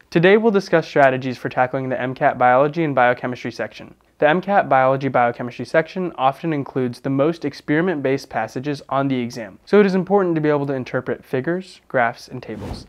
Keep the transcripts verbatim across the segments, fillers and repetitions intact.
Today we'll discuss strategies for tackling the MCAT Biology and Biochemistry section. The MCAT Biology Biochemistry section often includes the most experiment-based passages on the exam, so it is important to be able to interpret figures, graphs, and tables.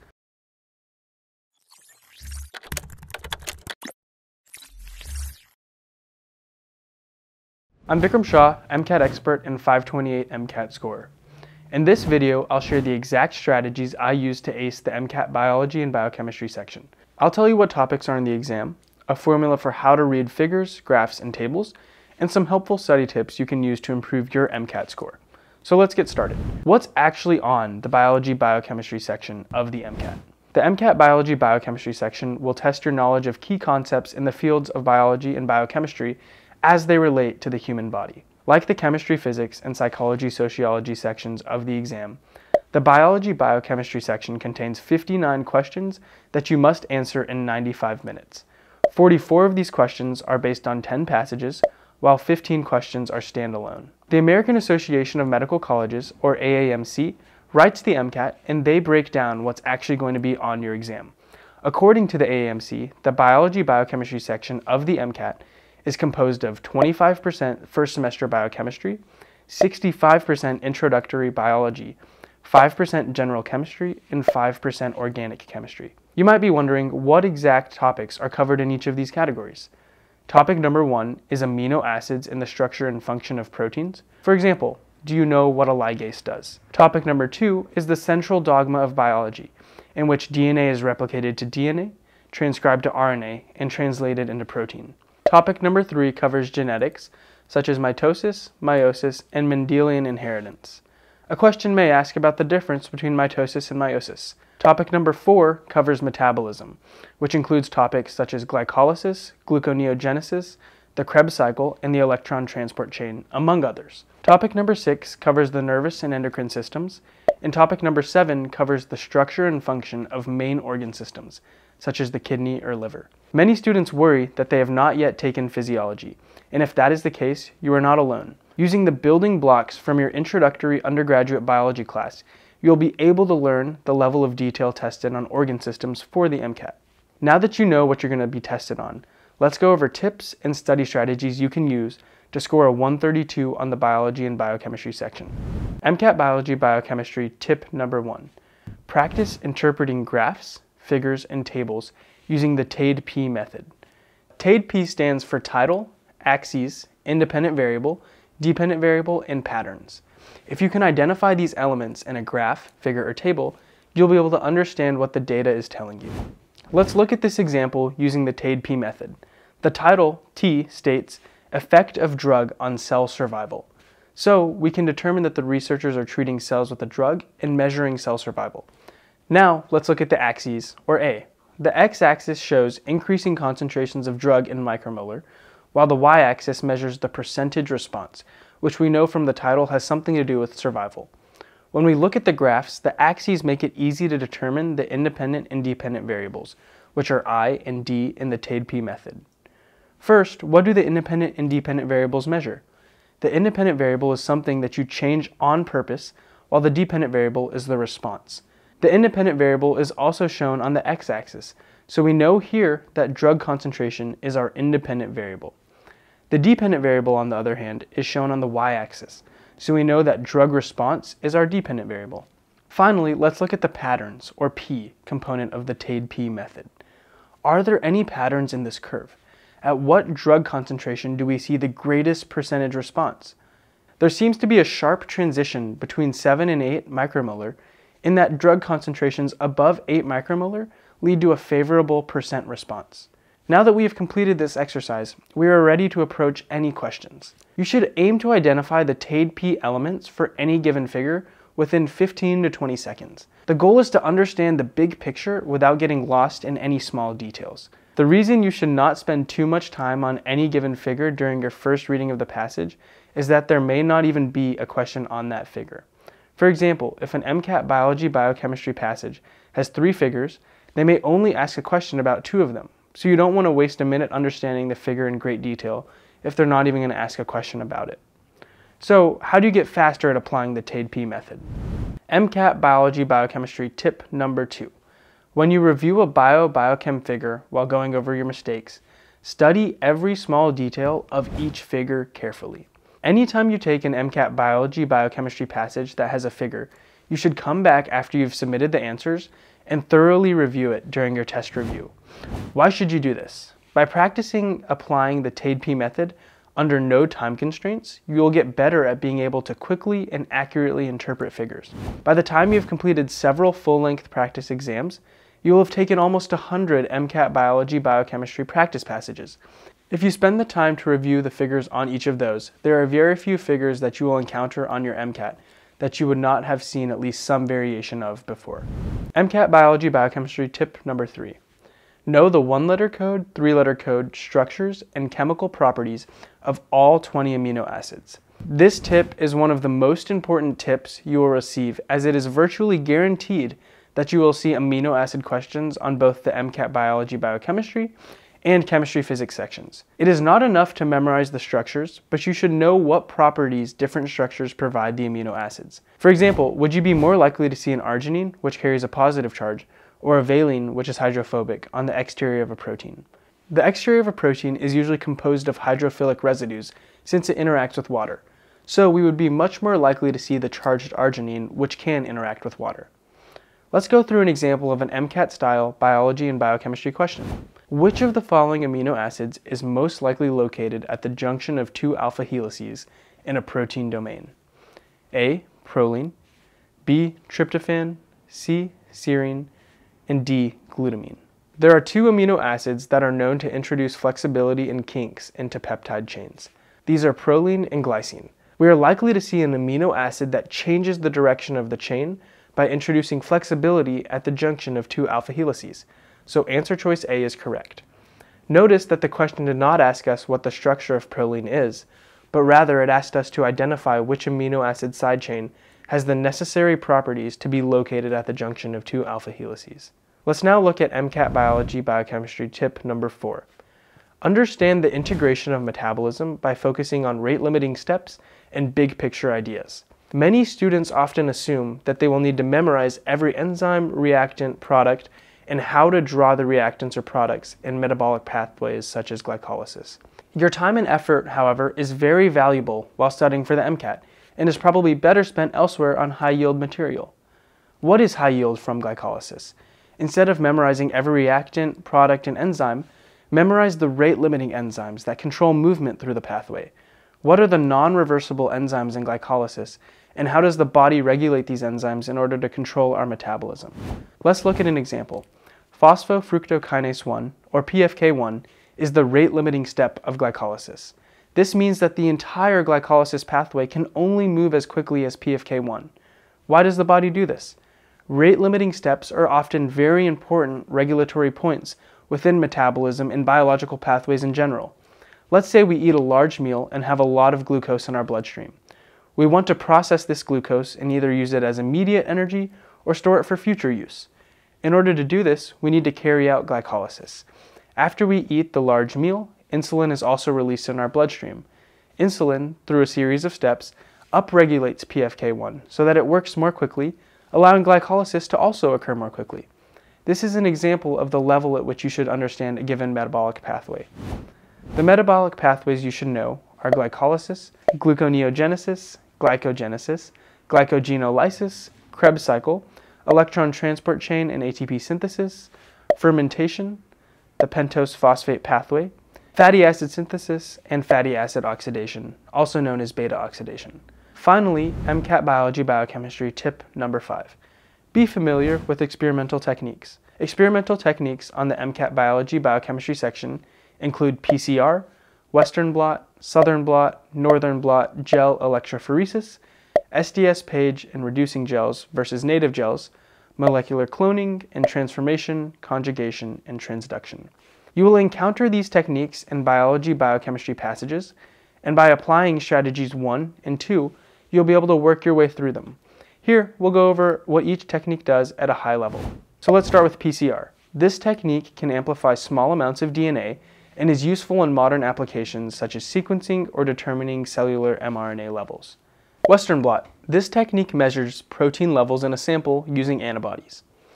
I'm Vikram Shah, MCAT expert and five twenty-eight MCAT scorer. In this video, I'll share the exact strategies I use to ace the MCAT Biology and Biochemistry section. I'll tell you what topics are in the exam, a formula for how to read figures, graphs, and tables, and some helpful study tips you can use to improve your MCAT score. So let's get started. What's actually on the Biology Biochemistry section of the MCAT? The MCAT Biology Biochemistry section will test your knowledge of key concepts in the fields of biology and biochemistry as they relate to the human body. Like the chemistry, physics, and psychology, sociology sections of the exam, the biology biochemistry section contains fifty-nine questions that you must answer in ninety-five minutes. forty-four of these questions are based on ten passages, while fifteen questions are standalone. The American Association of Medical Colleges, or A A M C, writes the MCAT, and they break down what's actually going to be on your exam. According to the A A M C, the biology biochemistry section of the MCAT is composed of twenty-five percent first semester biochemistry, sixty-five percent introductory biology, five percent general chemistry, and five percent organic chemistry. You might be wondering what exact topics are covered in each of these categories. Topic number one is amino acids and the structure and function of proteins. For example, do you know what a ligase does? Topic number two is the central dogma of biology, in which D N A is replicated to D N A, transcribed to R N A, and translated into protein. Topic number three covers genetics, such as mitosis, meiosis, and Mendelian inheritance. A question may ask about the difference between mitosis and meiosis. Topic number four covers metabolism, which includes topics such as glycolysis, gluconeogenesis, the Krebs cycle, and the electron transport chain, among others. Topic number six covers the nervous and endocrine systems, and topic number seven covers the structure and function of main organ systems, such as the kidney or liver. Many students worry that they have not yet taken physiology, and if that is the case, you are not alone. Using the building blocks from your introductory undergraduate biology class, you'll be able to learn the level of detail tested on organ systems for the MCAT. Now that you know what you're going to be tested on, let's go over tips and study strategies you can use to score a one thirty-two on the biology and biochemistry section. MCAT Biology Biochemistry tip number one. Practice interpreting graphs, figures, and tables using the TAID-P method. TAID-P stands for title, axes, independent variable, dependent variable, and patterns. If you can identify these elements in a graph, figure, or table, you'll be able to understand what the data is telling you. Let's look at this example using the TAID-P method. The title, T, states, Effect of Drug on Cell Survival. So we can determine that the researchers are treating cells with a drug and measuring cell survival. Now let's look at the axes, or A. The x-axis shows increasing concentrations of drug in micromolar, while the y-axis measures the percentage response, which we know from the title has something to do with survival. When we look at the graphs, the axes make it easy to determine the independent and dependent variables, which are I and D in the TAID-P method. First, what do the independent and dependent variables measure? The independent variable is something that you change on purpose, while the dependent variable is the response. The independent variable is also shown on the x-axis, so we know here that drug concentration is our independent variable. The dependent variable, on the other hand, is shown on the y-axis, so we know that drug response is our dependent variable. Finally, let's look at the patterns, or P, component of the TAID-P method. Are there any patterns in this curve? At what drug concentration do we see the greatest percentage response? There seems to be a sharp transition between seven and eight micromolar, in that drug concentrations above eight micromolar lead to a favorable percent response. Now that we have completed this exercise, we are ready to approach any questions. You should aim to identify the TAID-P elements for any given figure within fifteen to twenty seconds. The goal is to understand the big picture without getting lost in any small details. The reason you should not spend too much time on any given figure during your first reading of the passage is that there may not even be a question on that figure. For example, if an MCAT Biology Biochemistry passage has three figures, they may only ask a question about two of them, so you don't want to waste a minute understanding the figure in great detail if they're not even going to ask a question about it. So, how do you get faster at applying the TAID-P method? MCAT Biology Biochemistry tip number two. When you review a bio-biochem figure while going over your mistakes, study every small detail of each figure carefully. Anytime you take an MCAT Biology Biochemistry passage that has a figure, you should come back after you've submitted the answers and thoroughly review it during your test review. Why should you do this? By practicing applying the T A I D P method under no time constraints, you will get better at being able to quickly and accurately interpret figures. By the time you've completed several full-length practice exams, you will have taken almost one hundred MCAT Biology Biochemistry practice passages. If you spend the time to review the figures on each of those, there are very few figures that you will encounter on your MCAT that you would not have seen at least some variation of before. MCAT Biology Biochemistry tip number three. Know the one-letter code, three-letter code structures and chemical properties of all twenty amino acids. This tip is one of the most important tips you will receive, as it is virtually guaranteed that you will see amino acid questions on both the MCAT Biology Biochemistry and Chemistry Physics sections. It is not enough to memorize the structures, but you should know what properties different structures provide the amino acids. For example, would you be more likely to see an arginine, which carries a positive charge, or a valine, which is hydrophobic, on the exterior of a protein? The exterior of a protein is usually composed of hydrophilic residues since it interacts with water. So we would be much more likely to see the charged arginine, which can interact with water. Let's go through an example of an MCAT-style biology and biochemistry question. Which of the following amino acids is most likely located at the junction of two alpha helices in a protein domain? A. Proline, B. Tryptophan, C. Serine, and D. Glutamine. There are two amino acids that are known to introduce flexibility and kinks into peptide chains. These are proline and glycine. We are likely to see an amino acid that changes the direction of the chain by introducing flexibility at the junction of two alpha helices. So answer choice A is correct. Notice that the question did not ask us what the structure of proline is, but rather it asked us to identify which amino acid side chain has the necessary properties to be located at the junction of two alpha helices. Let's now look at MCAT Biology Biochemistry tip number four. Understand the integration of metabolism by focusing on rate-limiting steps and big picture ideas. Many students often assume that they will need to memorize every enzyme, reactant, product, and how to draw the reactants or products in metabolic pathways such as glycolysis. Your time and effort, however, is very valuable while studying for the MCAT and is probably better spent elsewhere on high-yield material. What is high yield from glycolysis? Instead of memorizing every reactant, product, and enzyme, memorize the rate-limiting enzymes that control movement through the pathway. What are the non-reversible enzymes in glycolysis, and how does the body regulate these enzymes in order to control our metabolism? Let's look at an example. Phosphofructokinase one, or P F K one, is the rate-limiting step of glycolysis. This means that the entire glycolysis pathway can only move as quickly as P F K one. Why does the body do this? Rate-limiting steps are often very important regulatory points within metabolism and biological pathways in general. Let's say we eat a large meal and have a lot of glucose in our bloodstream. We want to process this glucose and either use it as immediate energy or store it for future use. In order to do this, we need to carry out glycolysis. After we eat the large meal, insulin is also released in our bloodstream. Insulin, through a series of steps, upregulates P F K one so that it works more quickly, allowing glycolysis to also occur more quickly. This is an example of the level at which you should understand a given metabolic pathway. The metabolic pathways you should know are glycolysis, gluconeogenesis, glycogenesis, glycogenolysis, Krebs cycle, electron transport chain and A T P synthesis, fermentation, the pentose phosphate pathway, fatty acid synthesis, and fatty acid oxidation, also known as beta oxidation. Finally, MCAT Biology Biochemistry tip number five. Be familiar with experimental techniques. Experimental techniques on the MCAT Biology Biochemistry section include P C R, Western blot, Southern blot, Northern blot, gel electrophoresis, S D S page and reducing gels versus native gels, molecular cloning and transformation, conjugation, and transduction. You will encounter these techniques in biology biochemistry passages, and by applying strategies one and two, you'll be able to work your way through them. Here, we'll go over what each technique does at a high level. So let's start with P C R. This technique can amplify small amounts of D N A and is useful in modern applications such as sequencing or determining cellular mRNA levels. Western blot. This technique measures protein levels in a sample using antibodies.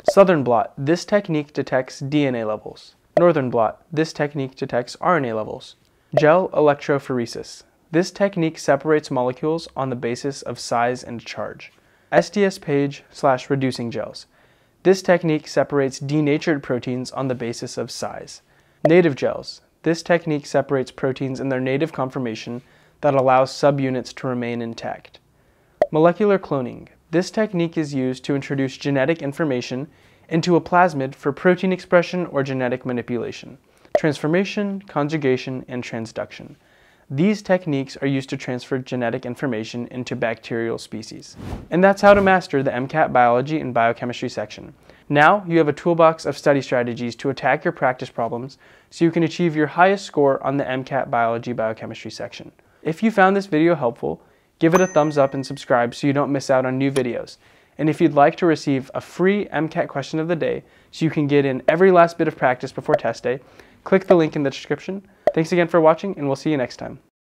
Southern blot, this technique detects D N A levels. Northern blot, this technique detects R N A levels. Gel electrophoresis, this technique separates molecules on the basis of size and charge. S D S page slash reducing gels, this technique separates denatured proteins on the basis of size. Native gels, this technique separates proteins in their native conformation that allows subunits to remain intact. Molecular cloning, this technique is used to introduce genetic information into a plasmid for protein expression or genetic manipulation. Transformation, conjugation, and transduction. These techniques are used to transfer genetic information into bacterial species. And that's how to master the MCAT Biology and Biochemistry section. Now you have a toolbox of study strategies to attack your practice problems so you can achieve your highest score on the MCAT Biology Biochemistry section. If you found this video helpful, give it a thumbs up and subscribe so you don't miss out on new videos. And if you'd like to receive a free MCAT question of the day so you can get in every last bit of practice before test day, click the link in the description. Thanks again for watching, and we'll see you next time.